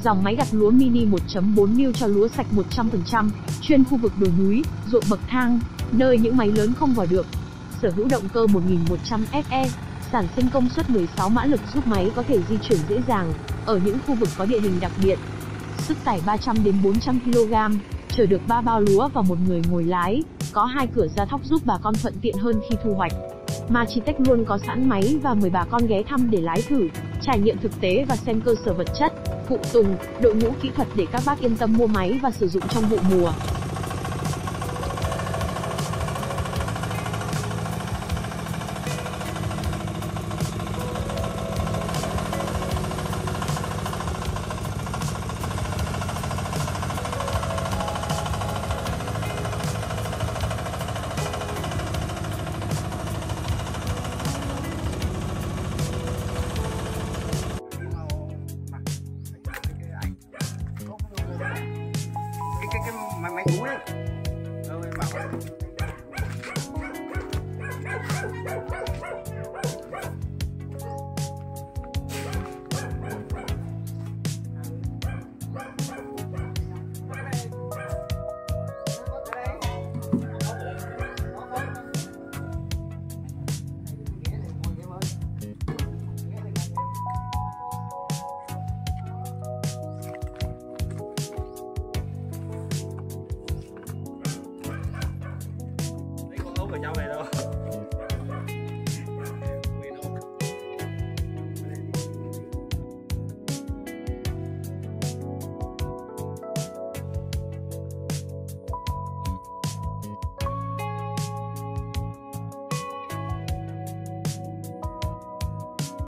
Dòng máy gặt lúa mini 1.4 New cho lúa sạch 100%, chuyên khu vực đồi núi, ruộng bậc thang, nơi những máy lớn không vào được. Sở hữu động cơ 1100 FE, sản sinh công suất 16 mã lực giúp máy có thể di chuyển dễ dàng ở những khu vực có địa hình đặc biệt. Sức tải 300 đến 400 kg, chở được 3 bao lúa và một người ngồi lái, có 2 cửa gia thóc giúp bà con thuận tiện hơn khi thu hoạch. Machitech luôn có sẵn máy và mời bà con ghé thăm để lái thử, trải nghiệm thực tế và xem cơ sở vật chất, phụ tùng, đội ngũ kỹ thuật để các bác yên tâm mua máy và sử dụng trong vụ mùa. Cái máy cũ đấy. Đâu em bảo